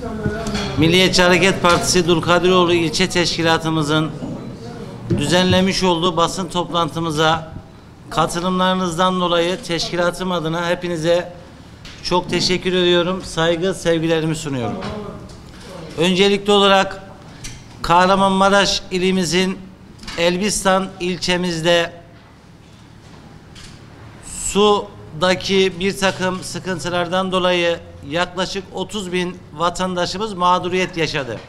Milliyetçi Hareket Partisi Dulkadiroğlu İlçe Teşkilatımızın düzenlemiş olduğu basın toplantımıza katılımlarınızdan dolayı teşkilatım adına hepinize çok teşekkür ediyorum. Saygı, sevgilerimi sunuyorum. Öncelikli olarak Kahramanmaraş ilimizin Elbistan ilçemizde sudaki bir takım sıkıntılardan dolayı yaklaşık 30.000 vatandaşımız mağduriyet yaşadı.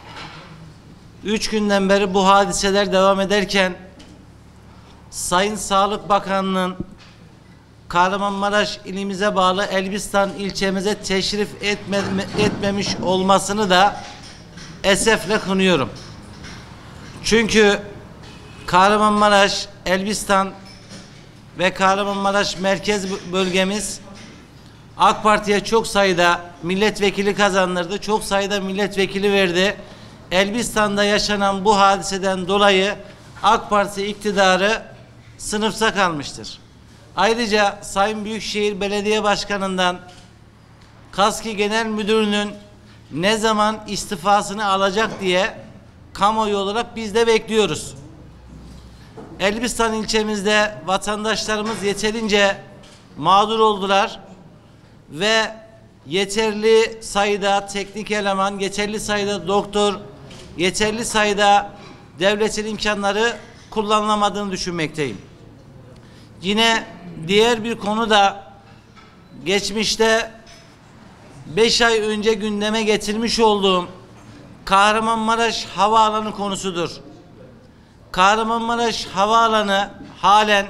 3 günden beri bu hadiseler devam ederken Sayın Sağlık Bakanlığı'nın Kahramanmaraş ilimize bağlı Elbistan ilçemize teşrif etmemiş olmasını da esefle kınıyorum. Çünkü Kahramanmaraş, Elbistan ve Kahramanmaraş merkez bölgemiz AK Parti'ye çok sayıda milletvekili kazandırdı. Çok sayıda milletvekili verdi. Elbistan'da yaşanan bu hadiseden dolayı AK Parti iktidarı sınıfta kalmıştır. Ayrıca Sayın Büyükşehir Belediye Başkanı'ndan KASKİ Genel Müdürü'nün ne zaman istifasını alacak diye kamuoyu olarak biz de bekliyoruz. Elbistan ilçemizde vatandaşlarımız yeterince mağdur oldular ve yeterli sayıda teknik eleman, yeterli sayıda doktor, yeterli sayıda devletin imkanları kullanılamadığını düşünmekteyim. Yine diğer bir konu da geçmişte 5 ay önce gündeme getirmiş olduğum Kahramanmaraş Havaalanı konusudur. Kahramanmaraş Havaalanı halen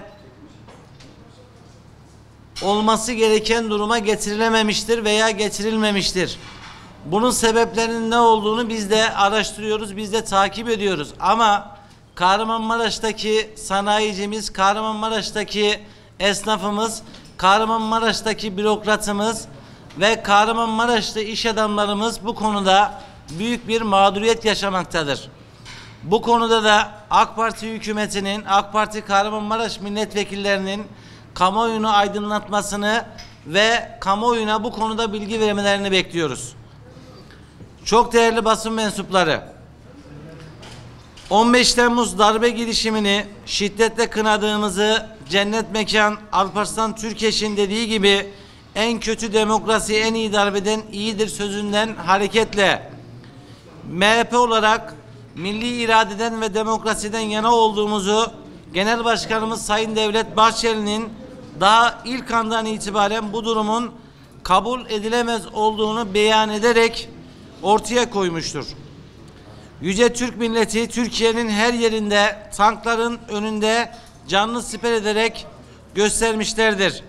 olması gereken duruma getirilememiştir veya getirilmemiştir. Bunun sebeplerinin ne olduğunu biz de araştırıyoruz, biz de takip ediyoruz. Ama Kahramanmaraş'taki sanayicimiz, Kahramanmaraş'taki esnafımız, Kahramanmaraş'taki bürokratımız ve Kahramanmaraş'ta iş adamlarımız bu konuda büyük bir mağduriyet yaşamaktadır. Bu konuda da AK Parti hükümetinin, AK Parti Kahramanmaraş milletvekillerinin kamuoyunu aydınlatmasını ve kamuoyuna bu konuda bilgi vermelerini bekliyoruz. Çok değerli basın mensupları, 15 Temmuz darbe girişimini şiddetle kınadığımızı cennet mekan Alparslan Türkeş'in dediği gibi en kötü demokrasi en iyi darbeden iyidir sözünden hareketle MHP olarak milli iradeden ve demokrasiden yana olduğumuzu Genel Başkanımız Sayın Devlet Bahçeli'nin daha ilk andan itibaren bu durumun kabul edilemez olduğunu beyan ederek ortaya koymuştur. Yüce Türk milleti Türkiye'nin her yerinde tankların önünde canlı siper ederek göstermişlerdir.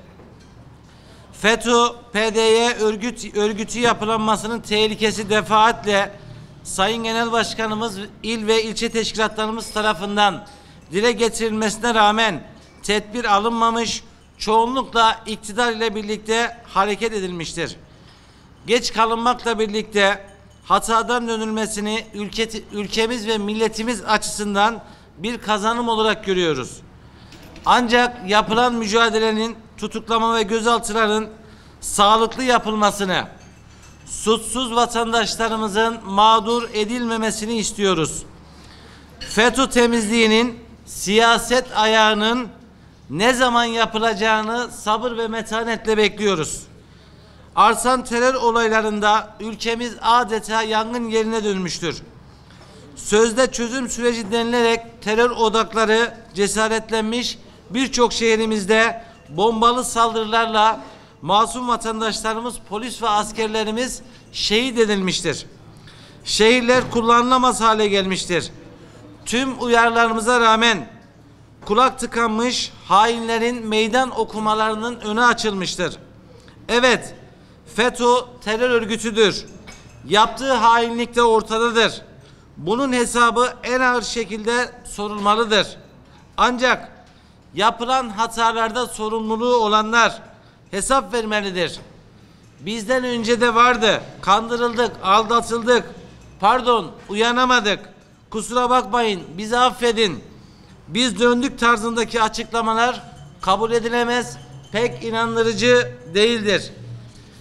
FETÖ, PDY örgütü yapılanmasının tehlikesi defaatle Sayın Genel Başkanımız, il ve ilçe teşkilatlarımız tarafından dile getirilmesine rağmen tedbir alınmamış, çoğunlukla iktidar ile birlikte hareket edilmiştir. Geç kalınmakla birlikte hatadan dönülmesini ülkemiz ve milletimiz açısından bir kazanım olarak görüyoruz. Ancak yapılan mücadelenin tutuklama ve gözaltıların sağlıklı yapılmasını, suçsuz vatandaşlarımızın mağdur edilmemesini istiyoruz. FETÖ temizliğinin, siyaset ayağının ne zaman yapılacağını sabır ve metanetle bekliyoruz. Artan terör olaylarında ülkemiz adeta yangın yerine dönmüştür. Sözde çözüm süreci denilerek terör odakları cesaretlenmiş, birçok şehrimizde bombalı saldırılarla masum vatandaşlarımız, polis ve askerlerimiz şehit edilmiştir. Şehirler kullanılamaz hale gelmiştir. Tüm uyarılarımıza rağmen kulak tıkanmış hainlerin meydan okumalarının önü açılmıştır. Evet, FETÖ terör örgütüdür. Yaptığı hainlik de ortadadır. Bunun hesabı en ağır şekilde sorulmalıdır. Ancak yapılan hatalarda sorumluluğu olanlar hesap vermelidir. Bizden önce de vardı. Kandırıldık, aldatıldık. Pardon, uyanamadık. Kusura bakmayın, bizi affedin. Biz döndük tarzındaki açıklamalar kabul edilemez, pek inandırıcı değildir.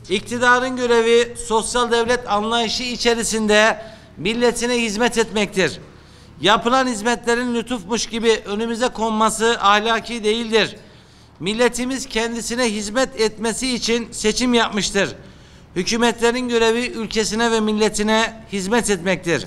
İktidarın görevi sosyal devlet anlayışı içerisinde milletine hizmet etmektir. Yapılan hizmetlerin lütufmuş gibi önümüze konması ahlaki değildir. Milletimiz kendisine hizmet etmesi için seçim yapmıştır. Hükümetlerin görevi ülkesine ve milletine hizmet etmektir.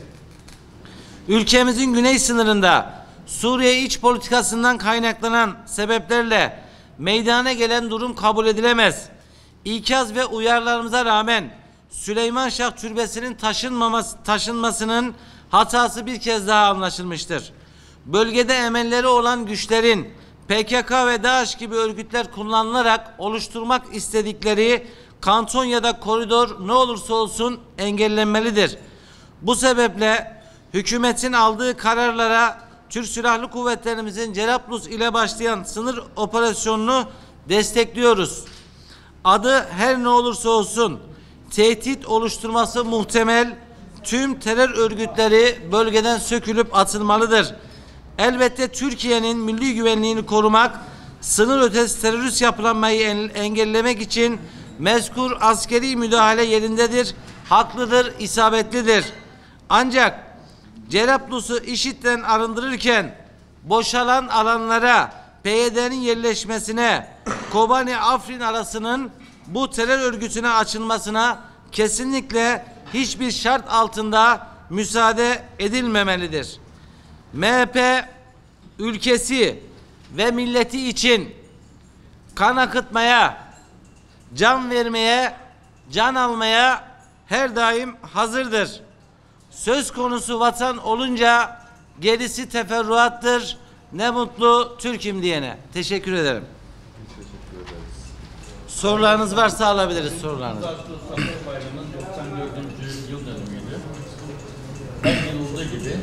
Ülkemizin güney sınırında Suriye iç politikasından kaynaklanan sebeplerle meydana gelen durum kabul edilemez. İkaz ve uyarılarımıza rağmen Süleymanşah Türbesi'nin taşınmasının hatası bir kez daha anlaşılmıştır. Bölgede emelleri olan güçlerin PKK ve DAEŞ gibi örgütler kullanılarak oluşturmak istedikleri kanton ya da koridor ne olursa olsun engellenmelidir. Bu sebeple hükümetin aldığı kararlara Türk Silahlı Kuvvetlerimizin Cerablus ile başlayan sınır operasyonunu destekliyoruz. Adı her ne olursa olsun tehdit oluşturması muhtemel tüm terör örgütleri bölgeden sökülüp atılmalıdır. Elbette Türkiye'nin milli güvenliğini korumak, sınır ötesi terörist yapılanmayı engellemek için mezkur askeri müdahale yerindedir, haklıdır, isabetlidir. Ancak Cerablus'u IŞİD'den arındırırken boşalan alanlara PYD'nin yerleşmesine, Kobani-Afrin arasının bu terör örgütüne açılmasına kesinlikle hiçbir şart altında müsaade edilmemelidir. MHP ülkesi ve milleti için kan akıtmaya, can vermeye, can almaya her daim hazırdır. Söz konusu vatan olunca gerisi teferruattır. Ne mutlu Türk'üm diyene. Teşekkür ederim. Teşekkür ederiz. Sorularınız varsa alabiliriz sorularınızı. Zafer Bayramı'nın 94. yıl dönümüydü. Her yıl olduğu gibi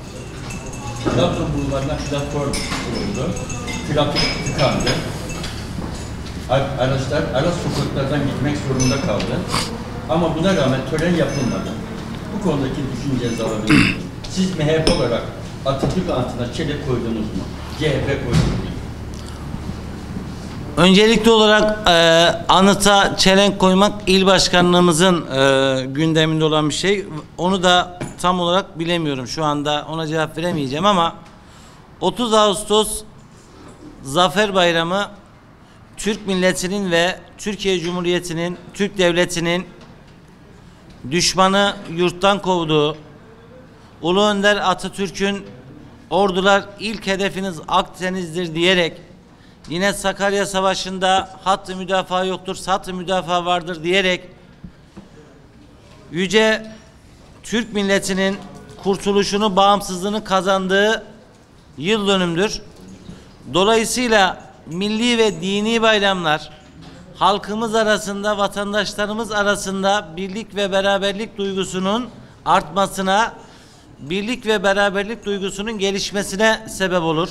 Trabzon bulvarına platform kuruldu. Trafik tıkandı. Araçlar ara sokaklardan gitmek zorunda kaldı. Ama buna rağmen tören yapılmadı. Bu konudaki düşüncenizi alabilir miyim? Siz MHP olarak Atatürk anıtına çelik koydunuz mu? CHP koydunuz mu? Öncelikli olarak anıta çelenk koymak il başkanlığımızın gündeminde olan bir şey. Onu da tam olarak bilemiyorum. Şu anda ona cevap veremeyeceğim ama 30 Ağustos Zafer Bayramı Türk milletinin ve Türkiye Cumhuriyeti'nin, Türk Devleti'nin düşmanı yurttan kovduğu, Ulu Önder Atatürk'ün ordular ilk hedefiniz Akdeniz'dir diyerek, yine Sakarya Savaşı'nda hattı müdafaa yoktur, hattı müdafaa vardır diyerek yüce Türk milletinin kurtuluşunu, bağımsızlığını kazandığı yıl dönümdür. Dolayısıyla milli ve dini bayramlar halkımız arasında, vatandaşlarımız arasında birlik ve beraberlik duygusunun artmasına, birlik ve beraberlik duygusunun gelişmesine sebep olur.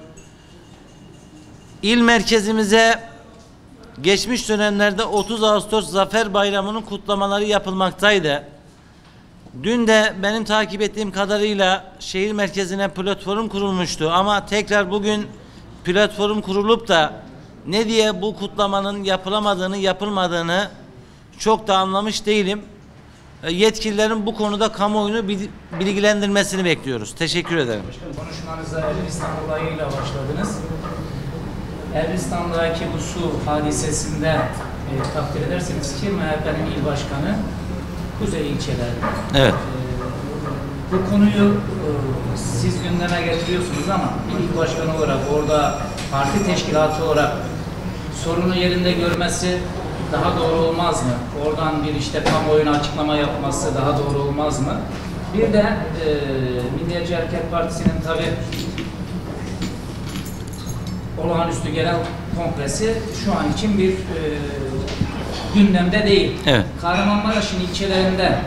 İl merkezimize geçmiş dönemlerde 30 Ağustos Zafer Bayramı'nın kutlamaları yapılmaktaydı. Dün de benim takip ettiğim kadarıyla şehir merkezine platform kurulmuştu ama tekrar bugün platform kurulup da ne diye bu kutlamanın yapılamadığını, yapılmadığını çok da anlamış değilim. Yetkililerin bu konuda kamuoyunu bilgilendirmesini bekliyoruz. Teşekkür ederim. Konuşmanıza Elbistan olayıyla başladınız. Elbistan'daki bu su hadisesinde takdir ederseniz ki MHP'nin il başkanı Kuzey ilçelerde. Evet. Bu konuyu siz gündeme getiriyorsunuz ama il başkanı olarak orada parti teşkilatı olarak sorunu yerinde görmesi daha doğru olmaz mı? Oradan bir işte kamuoyuna açıklama yapması daha doğru olmaz mı? Bir de Milliyetçi Hareket Partisi'nin tabii olağanüstü genel kongresi şu an için bir gündemde değil. Evet. Kahramanmaraş'ın ilçelerinde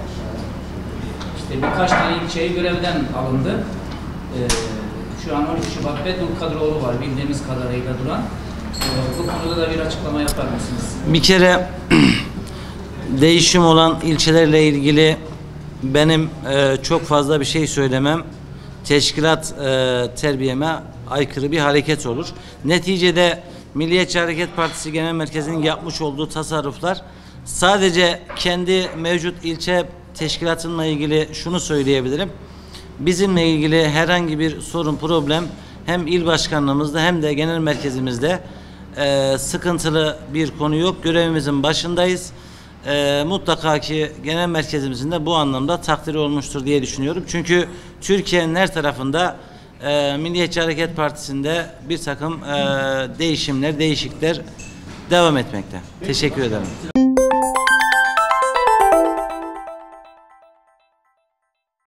işte birkaç tane ilçeyi görevden alındı. Şu an 12 Şubat ve Dulkadiroğlu var bildiğimiz kadarıyla duran. Bu konuda da bir açıklama yapar mısınız? Bir kere değişim olan ilçelerle ilgili benim çok fazla bir şey söylemem teşkilat terbiyeme aykırı bir hareket olur. Neticede Milliyetçi Hareket Partisi Genel Merkezi'nin yapmış olduğu tasarruflar Sadece kendi mevcut ilçe teşkilatımla ilgili şunu söyleyebilirim. Bizimle ilgili herhangi bir sorun, problem hem il başkanlığımızda hem de genel merkezimizde sıkıntılı bir konu yok. Görevimizin başındayız. Mutlaka ki genel merkezimizin de bu anlamda takdiri olmuştur diye düşünüyorum. Çünkü Türkiye'nin her tarafında Milliyetçi Hareket Partisi'nde bir takım değişimler, değişiklikler devam etmekte. Teşekkür ederim.